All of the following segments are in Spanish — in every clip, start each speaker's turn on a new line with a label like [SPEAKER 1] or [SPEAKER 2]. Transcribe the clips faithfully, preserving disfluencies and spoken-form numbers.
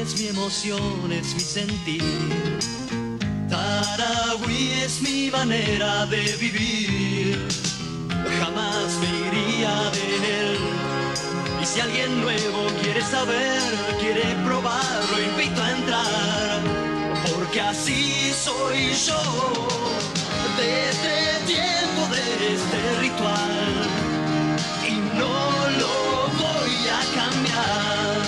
[SPEAKER 1] es mi emoción, es mi sentir. Tarahui es mi manera de vivir. Jamás me iría de él. Y si alguien nuevo quiere saber, quiere probar, lo invito a entrar. Porque así soy yo, desde tiempo de este ritual. Y no lo voy a cambiar.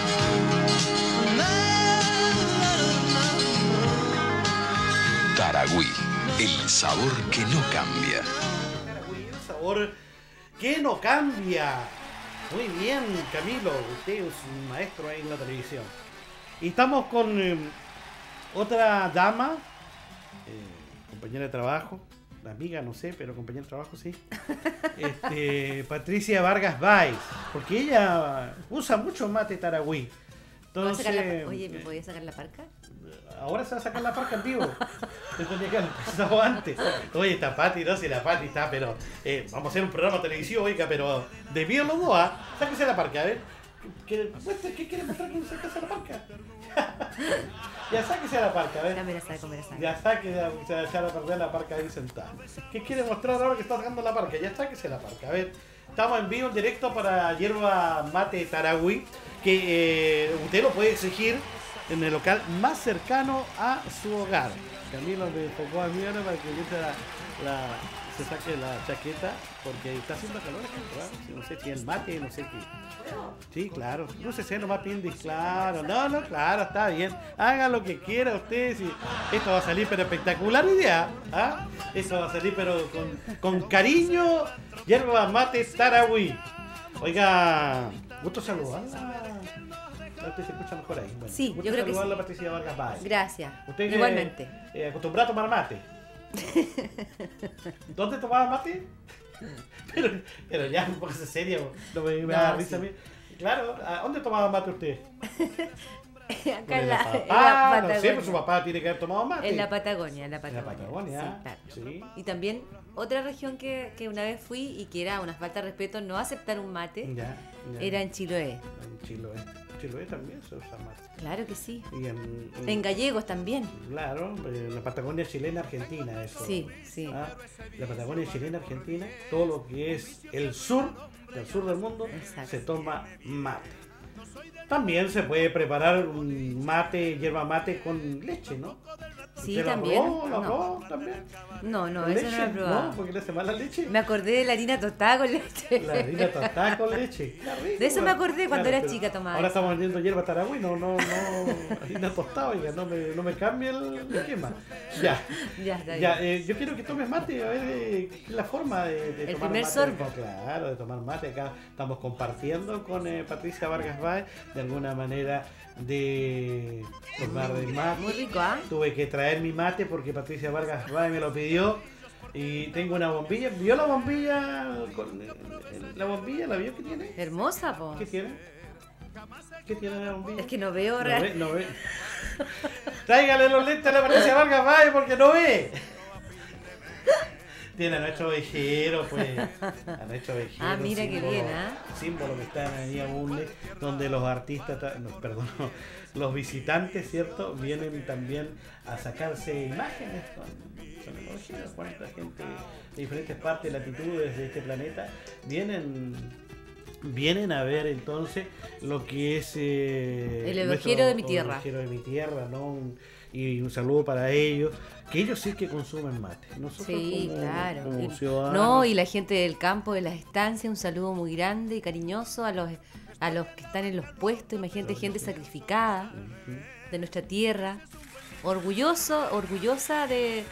[SPEAKER 2] Tarahui, el sabor que no cambia.
[SPEAKER 3] Tarahui, el sabor que no cambia. Muy bien, Camilo, usted es un maestro ahí en la televisión. Y estamos con eh, otra dama, eh, compañera de trabajo, amiga, no sé, pero compañera de trabajo sí. Este, Patricia Vargas Valls, porque ella usa mucho mate Tarahui. Entonces,
[SPEAKER 4] la, oye, ¿me podía sacar la parca?
[SPEAKER 3] Ahora se va a sacar la parca en vivo. Te tenía que haber empezado antes. Oye, está Pati, no sé, la Pati está, pero eh, vamos a hacer un programa televisivo, oiga, pero debido a los dos, ¿ah? Sáquese la parca, a ver. ¿Qué, ¿Qué quiere mostrar que se saque la parca? Ya sáquese la parca, a ver.
[SPEAKER 4] Ya me la saco, me la saco.
[SPEAKER 3] Ya saque, ya, se va a echar a perder la parca ahí sentada. ¿Qué quiere mostrar ahora que está sacando la parca? Ya sáquese la parca, a ver. Estamos en vivo, en directo para Yerba Mate Tarahui, que eh, usted lo puede exigir en el local más cercano a su hogar. Camilo me enfocó a mí ahora para que la, la, se saque la chaqueta, porque está haciendo calor acá, no sé si el mate, no sé qué. Sí, claro. No sé si nomás pindis, claro. No, no, claro, está bien. Haga lo que quiera usted. Si esto va a salir, pero espectacular idea. ¿Ah? Esto va a salir, pero con, con cariño. Yerba Mate Tarahui. Oiga, gusto saludarla. Usted se escucha mejor ahí. Bueno,
[SPEAKER 4] sí, yo creo que sí.
[SPEAKER 3] A Patricia Vargas Valls.
[SPEAKER 4] Gracias.
[SPEAKER 3] Usted
[SPEAKER 4] igualmente.
[SPEAKER 3] Eh, acostumbrado a tomar mate. ¿Dónde tomaba mate? Pero, pero ya, un poco serio. No me, me
[SPEAKER 4] no,
[SPEAKER 3] da risa
[SPEAKER 4] sí.
[SPEAKER 3] a mí. Claro, ¿a dónde tomaba mate usted?
[SPEAKER 4] Acá en la,
[SPEAKER 3] papá,
[SPEAKER 4] en la Patagonia.
[SPEAKER 3] No sé, pues su papá tiene que haber tomado mate.
[SPEAKER 4] En la Patagonia, en la Patagonia.
[SPEAKER 3] En la Patagonia,
[SPEAKER 4] sí, claro.
[SPEAKER 3] Sí.
[SPEAKER 4] Y también otra región que, que una vez fui y que era una falta de respeto no aceptar un mate,
[SPEAKER 3] ya, ya.
[SPEAKER 4] era en Chiloé.
[SPEAKER 3] En Chiloé. Chiloé también se usa mate.
[SPEAKER 4] Claro que sí.
[SPEAKER 3] Y en, en,
[SPEAKER 4] en gallegos también.
[SPEAKER 3] Claro, en la Patagonia chilena argentina eso.
[SPEAKER 4] Sí, sí.
[SPEAKER 3] ¿Ah? La Patagonia chilena argentina, todo lo que es el sur, del sur del mundo, exacto, se toma mate. También se puede preparar un mate, yerba mate con leche, ¿no?
[SPEAKER 4] Sí, también.
[SPEAKER 3] ¿Lo
[SPEAKER 4] no.
[SPEAKER 3] probó también?
[SPEAKER 4] No, no,
[SPEAKER 3] eso
[SPEAKER 4] leche? no lo he probado.
[SPEAKER 3] No, porque le hace mal la leche.
[SPEAKER 4] Me acordé de la harina tostada con leche.
[SPEAKER 3] La harina tostada con leche. Rico,
[SPEAKER 4] de eso me acordé cuando
[SPEAKER 3] claro,
[SPEAKER 4] era chica tomaba.
[SPEAKER 3] Ahora estamos vendiendo hierba Tarahui, no, no, no, harina tostada, oiga, no me, no me cambie el esquema. Ya,
[SPEAKER 4] ya, está
[SPEAKER 3] ya
[SPEAKER 4] bien.
[SPEAKER 3] eh, yo quiero que tomes mate, a ver eh, qué es la forma de, de
[SPEAKER 4] el
[SPEAKER 3] tomar
[SPEAKER 4] primer
[SPEAKER 3] mate.
[SPEAKER 4] sorbo.
[SPEAKER 3] Claro, de tomar mate. Acá estamos compartiendo con eh, Patricia Vargas Valls, de alguna manera de tomar el mate.
[SPEAKER 4] Muy rico, ¿ah? ¿eh?
[SPEAKER 3] Tuve que traer mi mate porque Patricia Vargas Valls me lo pidió. Y tengo una bombilla. ¿Vio la bombilla? Con, ¿La bombilla la vio que tiene?
[SPEAKER 4] Hermosa, po.
[SPEAKER 3] ¿Qué tiene? ¿Qué tiene la bombilla?
[SPEAKER 4] Es que no veo
[SPEAKER 3] no
[SPEAKER 4] real.
[SPEAKER 3] ve, no ve. Tráigale los lentes a la Patricia Vargas Valls porque no ve. Tiene a nuestro ovejero, pues. A nuestro ovejero.
[SPEAKER 4] Ah, mira qué bien, ¿ah?
[SPEAKER 3] ¿eh? Símbolo que está en Avenida Bunde, donde los artistas, no, perdón, los visitantes, ¿cierto? Vienen también a sacarse imágenes con, con el ovejero. Cuánta gente de diferentes partes, latitudes de este planeta vienen. Vienen a ver entonces lo que es eh,
[SPEAKER 4] el ovejero de mi tierra.
[SPEAKER 3] El ovejero de mi tierra, ¿no? Un, y un saludo para ellos, que ellos sí que consumen mate. Nosotros
[SPEAKER 4] sí,
[SPEAKER 3] como,
[SPEAKER 4] claro.
[SPEAKER 3] como
[SPEAKER 4] y,
[SPEAKER 3] ciudadanos.
[SPEAKER 4] No, y la gente del campo, de las estancias, un saludo muy grande y cariñoso a los a los que están en los puestos. Imagínate, gente sacrificada uh-huh. de nuestra tierra, orgulloso, orgullosa de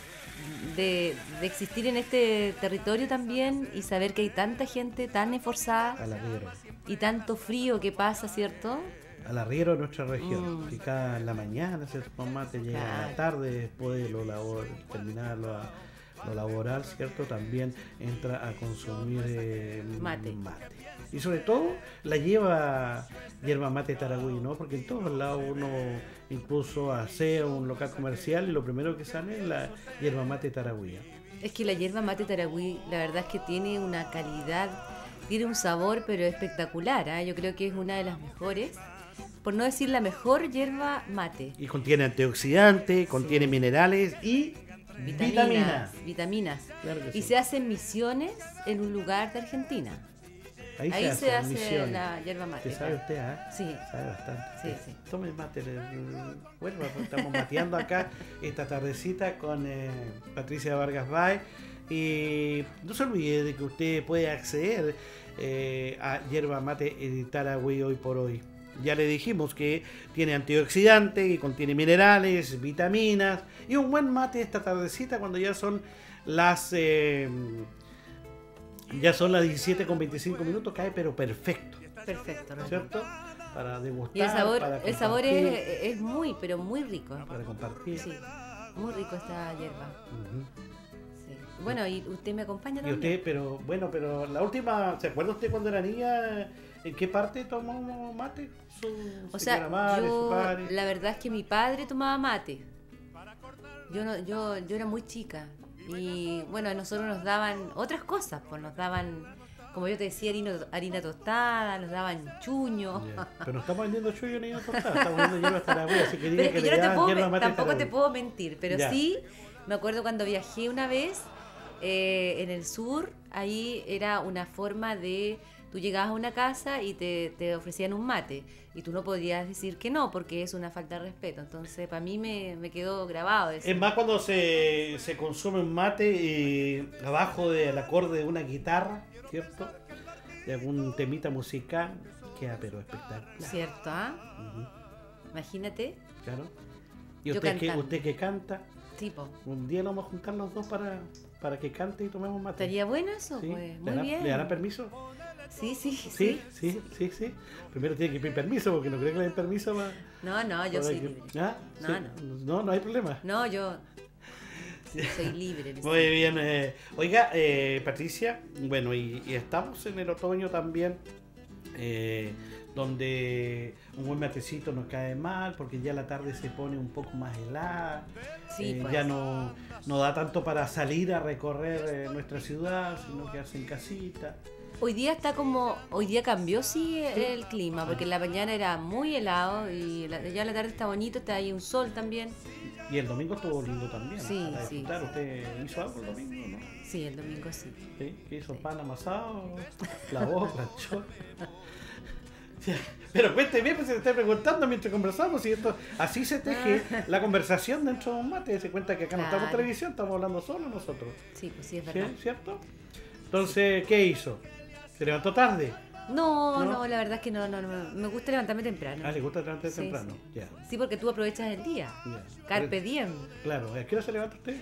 [SPEAKER 4] De, de existir en este territorio también y saber que hay tanta gente tan esforzada y tanto frío que pasa, ¿cierto?
[SPEAKER 3] Al arriero de nuestra región,
[SPEAKER 4] mm.
[SPEAKER 3] que cada en la mañana se toma mate, llega claro. a la tarde, después de lo labor, terminar lo, lo laboral, ¿cierto? También entra a consumir eh,
[SPEAKER 4] mate.
[SPEAKER 3] mate. Y sobre todo la lleva yerba mate Tarahui, ¿no? Porque en todos lados uno incluso hace un local comercial y lo primero que sale es la yerba mate Tarahui.
[SPEAKER 4] Es que la yerba mate Tarahui, la verdad es que tiene una calidad, tiene un sabor pero espectacular, ¿eh? Yo creo que es una de las mejores por no decir la mejor hierba mate.
[SPEAKER 3] Y contiene antioxidantes, contiene
[SPEAKER 4] Sí.
[SPEAKER 3] minerales y
[SPEAKER 4] Vitaminas.
[SPEAKER 3] vitaminas.
[SPEAKER 4] Vitaminas.
[SPEAKER 3] Claro que
[SPEAKER 4] Y
[SPEAKER 3] sí.
[SPEAKER 4] se hacen misiones en un lugar de Argentina.
[SPEAKER 3] Ahí,
[SPEAKER 4] Ahí se hace
[SPEAKER 3] misiones.
[SPEAKER 4] la hierba mate.
[SPEAKER 3] ¿Qué sabe usted, ah?
[SPEAKER 4] Sí.
[SPEAKER 3] Sabe bastante.
[SPEAKER 4] Sí, sí.
[SPEAKER 3] Tome mate. eh, Bueno, pues estamos mateando acá esta tardecita con eh, Patricia Vargas Bay. Y no se olvide de que usted puede acceder eh, a Yerba Mate de Taragüey hoy por hoy. Ya le dijimos que tiene antioxidantes, y contiene minerales, vitaminas y un buen mate esta tardecita cuando ya son las eh, ya son las diecisiete con veinticinco minutos, cae pero perfecto,
[SPEAKER 4] Perfecto. Rodrigo.
[SPEAKER 3] ¿cierto? Para degustar,
[SPEAKER 4] Y el sabor,
[SPEAKER 3] para
[SPEAKER 4] el sabor es,
[SPEAKER 3] compartir,
[SPEAKER 4] es muy, pero muy rico.
[SPEAKER 3] para compartir.
[SPEAKER 4] Sí, muy rico esta hierba.
[SPEAKER 3] Ujú.
[SPEAKER 4] Sí. Bueno, y usted me acompaña
[SPEAKER 3] Y
[SPEAKER 4] también.
[SPEAKER 3] usted, pero bueno, pero la última, ¿se acuerda usted cuando era niña? ¿En qué parte tomó mate? Su
[SPEAKER 4] O
[SPEAKER 3] señora
[SPEAKER 4] sea,
[SPEAKER 3] madre, su
[SPEAKER 4] yo,
[SPEAKER 3] padre.
[SPEAKER 4] la verdad es que mi padre tomaba mate. Yo no, yo, yo era muy chica. Y bueno, a nosotros nos daban otras cosas, pues nos daban, como yo te decía, harina, harina tostada, nos daban chuño.
[SPEAKER 3] Ya. Pero no estamos vendiendo chuyo ni tostada, estamos vendiendo hierba taragüey, así que
[SPEAKER 4] Pero
[SPEAKER 3] diga
[SPEAKER 4] es
[SPEAKER 3] que
[SPEAKER 4] que
[SPEAKER 3] le
[SPEAKER 4] yo no te
[SPEAKER 3] llaman
[SPEAKER 4] puedo,
[SPEAKER 3] hierba
[SPEAKER 4] men-
[SPEAKER 3] mate
[SPEAKER 4] tampoco te
[SPEAKER 3] taragüey.
[SPEAKER 4] puedo mentir, pero
[SPEAKER 3] Ya.
[SPEAKER 4] sí, me acuerdo cuando viajé una vez eh, en el sur, ahí era una forma de, tú llegabas a una casa y te, te ofrecían un mate, y tú no podías decir que no, porque es una falta de respeto. Entonces, para mí me, me quedó grabado eso.
[SPEAKER 3] Es más cuando se, se consume un mate y abajo del acorde de una guitarra, ¿cierto? De algún temita musical, queda pero espectacular.
[SPEAKER 4] ¿Cierto? ¿Ah?
[SPEAKER 3] Ujú,
[SPEAKER 4] Imagínate,
[SPEAKER 3] claro. Y
[SPEAKER 4] Yo
[SPEAKER 3] usted que,
[SPEAKER 4] cantando.
[SPEAKER 3] usted que canta,
[SPEAKER 4] tipo.
[SPEAKER 3] un día nos vamos a juntar los dos para, para que cante y tomemos mate.
[SPEAKER 4] ¿Estaría bueno eso?
[SPEAKER 3] Sí.
[SPEAKER 4] Pues,
[SPEAKER 3] ¿Le
[SPEAKER 4] muy
[SPEAKER 3] hará-
[SPEAKER 4] bien.
[SPEAKER 3] ¿Le dará permiso?
[SPEAKER 4] Sí, sí, sí.
[SPEAKER 3] Sí, sí, sí, sí. Primero tiene que pedir permiso porque no creo que le den permiso para...
[SPEAKER 4] No, no, yo
[SPEAKER 3] para
[SPEAKER 4] soy
[SPEAKER 3] que-
[SPEAKER 4] libre.
[SPEAKER 3] ¿Ah?
[SPEAKER 4] No,
[SPEAKER 3] Sí.
[SPEAKER 4] no.
[SPEAKER 3] No, no hay problema.
[SPEAKER 4] No, yo soy libre. en ese
[SPEAKER 3] Muy bien. eh, oiga, eh, Patricia, bueno, y, y estamos en el otoño también, eh, donde un buen matecito nos cae mal porque ya la tarde se pone un poco más helada.
[SPEAKER 4] Sí,
[SPEAKER 3] eh,
[SPEAKER 4] pues.
[SPEAKER 3] Ya no, no da tanto para salir a recorrer eh, nuestra ciudad, sino quedarse en casita.
[SPEAKER 4] Hoy día está como, hoy día cambió sí el clima, porque en la mañana era muy helado y la- ya en la tarde está bonito, está ahí un sol también.
[SPEAKER 3] Y el domingo estuvo lindo también.
[SPEAKER 4] Sí,
[SPEAKER 3] para
[SPEAKER 4] sí,
[SPEAKER 3] disfrutar.
[SPEAKER 4] sí.
[SPEAKER 3] ¿Usted hizo algo el domingo, no?
[SPEAKER 4] Sí, el domingo sí.
[SPEAKER 3] ¿Sí? ¿Qué hizo?
[SPEAKER 4] Sí.
[SPEAKER 3] ¿Pan amasado? ¿Lavó? ¿Planchó? Ya, pero cuénteme, pues se te está preguntando mientras conversamos. Y esto, así se teje la conversación dentro de un mate. Se cuenta que acá no estamos en
[SPEAKER 4] Claro.
[SPEAKER 3] televisión, estamos hablando solo nosotros.
[SPEAKER 4] Sí, pues sí, es
[SPEAKER 3] ¿Sí?
[SPEAKER 4] verdad.
[SPEAKER 3] ¿Cierto? Entonces, ¿qué hizo? ¿Se levantó tarde?
[SPEAKER 4] No,
[SPEAKER 3] ¿No?
[SPEAKER 4] no, la verdad es que no, no, no, me gusta levantarme temprano.
[SPEAKER 3] Ah, ¿le gusta levantarse
[SPEAKER 4] Sí,
[SPEAKER 3] temprano?
[SPEAKER 4] sí.
[SPEAKER 3] Ya.
[SPEAKER 4] Sí, porque tú aprovechas el día.
[SPEAKER 3] ya.
[SPEAKER 4] Carpe diem.
[SPEAKER 3] Claro, ¿a qué hora se levanta usted?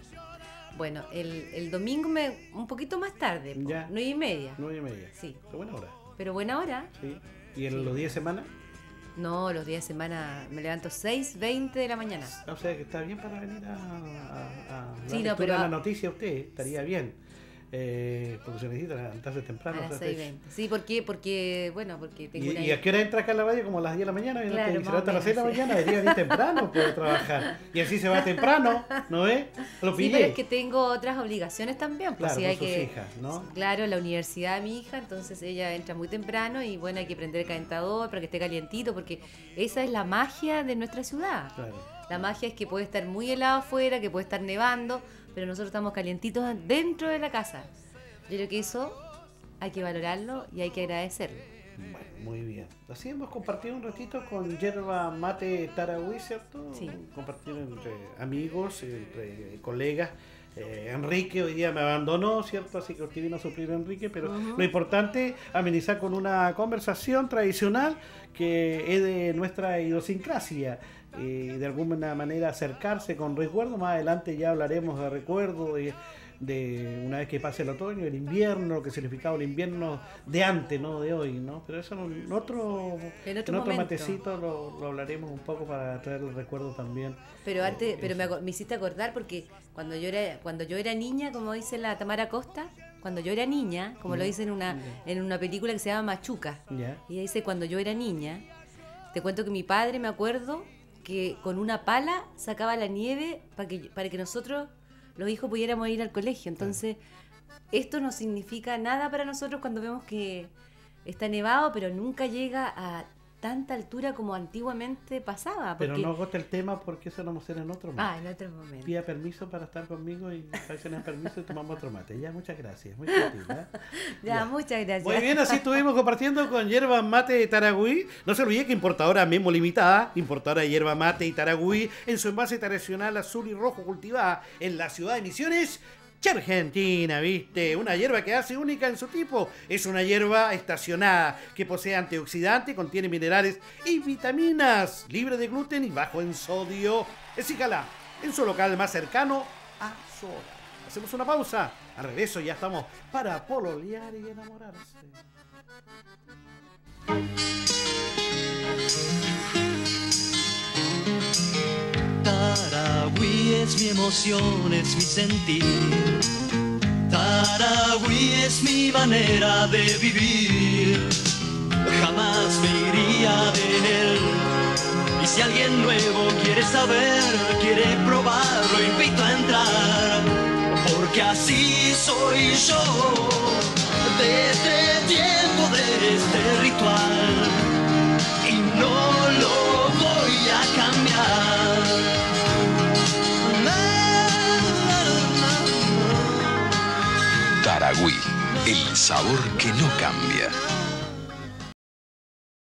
[SPEAKER 4] Bueno, el, el domingo me un poquito más tarde, po,
[SPEAKER 3] Ya.
[SPEAKER 4] nueve y media.
[SPEAKER 3] Nueve y media.
[SPEAKER 4] Sí,
[SPEAKER 3] Qué buena hora.
[SPEAKER 4] pero buena hora.
[SPEAKER 3] Sí. ¿Y en
[SPEAKER 4] Sí.
[SPEAKER 3] los días de semana?
[SPEAKER 4] No, los días de semana me levanto seis veinte de la mañana.
[SPEAKER 3] O sea que está bien para venir a, a, a
[SPEAKER 4] Sí,
[SPEAKER 3] la
[SPEAKER 4] no,
[SPEAKER 3] lectura
[SPEAKER 4] pero
[SPEAKER 3] de la
[SPEAKER 4] a-
[SPEAKER 3] noticia usted, estaría bien. Eh, porque se necesita levantarse temprano.
[SPEAKER 4] A
[SPEAKER 3] o sea,
[SPEAKER 4] las seis veinte. Sí, ¿por qué? Porque, bueno, porque tengo
[SPEAKER 3] ¿Y,
[SPEAKER 4] una
[SPEAKER 3] ¿Y a qué hora entra acá a la radio? Como a las diez de la mañana. Viene
[SPEAKER 4] Claro,
[SPEAKER 3] usted y se
[SPEAKER 4] más o
[SPEAKER 3] levanta a las seis de la
[SPEAKER 4] menos, sí.
[SPEAKER 3] mañana, debería venir temprano para trabajar. Y así se va temprano, ¿no ve? Lo
[SPEAKER 4] Sí,
[SPEAKER 3] pillé.
[SPEAKER 4] pero es que tengo otras obligaciones también. Pues,
[SPEAKER 3] Claro,
[SPEAKER 4] sí,
[SPEAKER 3] con
[SPEAKER 4] hay
[SPEAKER 3] sus
[SPEAKER 4] que,
[SPEAKER 3] hijas, ¿no?
[SPEAKER 4] Claro, la universidad de mi hija, entonces ella entra muy temprano y bueno, hay que prender el calentador para que esté calientito, porque esa es la magia de nuestra ciudad.
[SPEAKER 3] Claro.
[SPEAKER 4] La magia es que puede estar muy helado afuera, que puede estar nevando, pero nosotros estamos calientitos dentro de la casa. Yo creo que eso hay que valorarlo y hay que agradecerlo.
[SPEAKER 3] Bueno, muy bien. Así hemos compartido un ratito con Yerba Mate Taragüey, ¿cierto?
[SPEAKER 4] Sí.
[SPEAKER 3] Compartir entre amigos, entre colegas. Eh, Enrique hoy día me abandonó, ¿cierto? Así que usted vino a suplir a Enrique, pero
[SPEAKER 4] Ujú.
[SPEAKER 3] lo importante amenizar con una conversación tradicional que es de nuestra idiosincrasia. Eh, de alguna manera acercarse con recuerdo. Más adelante ya hablaremos de recuerdo, de, de una vez que pase el otoño, el invierno, lo que significaba el invierno de antes, no de hoy, ¿no? Pero eso en otro,
[SPEAKER 4] En
[SPEAKER 3] en
[SPEAKER 4] otro
[SPEAKER 3] otro
[SPEAKER 4] momento.
[SPEAKER 3] matecito lo, lo hablaremos un poco para traer el recuerdo también.
[SPEAKER 4] Pero antes,
[SPEAKER 3] Eh,
[SPEAKER 4] pero me,
[SPEAKER 3] eso.
[SPEAKER 4] aco- me hiciste acordar porque cuando yo era, cuando yo era niña, como dice la Tamara Costa, cuando yo era niña, como lo
[SPEAKER 3] Ya,
[SPEAKER 4] dice en una,
[SPEAKER 3] ya.
[SPEAKER 4] en una película que se llama Machuca,
[SPEAKER 3] Ya.
[SPEAKER 4] y ella dice cuando yo era niña, te cuento que mi padre, me acuerdo, que con una pala sacaba la nieve para que, para que nosotros, los hijos, pudiéramos ir al colegio. Entonces, esto no significa nada para nosotros cuando vemos que está nevado, pero nunca llega a tanta altura como antiguamente pasaba.
[SPEAKER 3] Pero
[SPEAKER 4] porque-
[SPEAKER 3] no agote el tema porque eso lo vamos a hacer en otro momento.
[SPEAKER 4] Ah, en otro momento.
[SPEAKER 3] Pida permiso para estar conmigo y a veces no hay permiso y tomamos otro mate. Ya, muchas gracias. Muy gentil, ¿eh?
[SPEAKER 4] Ya,
[SPEAKER 3] Ya.
[SPEAKER 4] muchas gracias.
[SPEAKER 3] Muy bien, así estuvimos compartiendo con Yerba Mate de Taragüí. No se olvide que importadora Memo Limitada, importadora de Yerba Mate y Taragüí, en su envase tradicional azul y rojo cultivada en la ciudad de Misiones, Argentina, ¿viste? Una hierba que hace única en su tipo. Es una hierba estacionada que posee antioxidante, contiene minerales y vitaminas, libre de gluten y bajo en sodio. Exíjala en su local más cercano a su hogar. Hacemos una pausa. Al regreso ya estamos para pololear y enamorarse.
[SPEAKER 1] Taragüí es mi emoción, es mi sentir. Taragüí es mi manera de vivir. Jamás me iría de él. Y si alguien nuevo quiere saber, quiere probar, lo invito a entrar. Porque así soy yo, desde tiempo de este ritual. Y no lo voy a cambiar.
[SPEAKER 2] Taragüí, el sabor que no cambia.